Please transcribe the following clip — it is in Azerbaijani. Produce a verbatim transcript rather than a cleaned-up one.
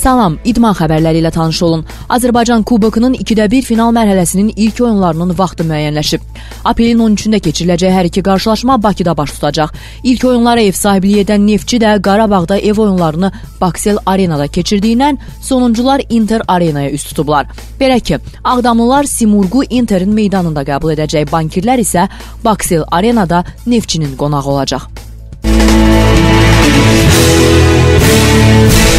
Salam, idman xəbərləri ilə tanış olun. Azərbaycan Kubokunun ikidə bir final mərhələsinin ilk oyunlarının vaxtı müəyyənləşib. Aprelin on üçündə keçiriləcək hər iki qarşılaşma Bakıda baş tutacaq. İlk oyunlara ev sahibliyi edən Neftçi də Qarabağda ev oyunlarını Baksel Arenada keçirdiyindən sonuncular Inter Arenaya üst tutublar. Belə ki, Ağdamlılar Simurgu Interin meydanında qəbul edəcək, bankirlər isə Baksel Arenada Neftçinin qonağı olacaq.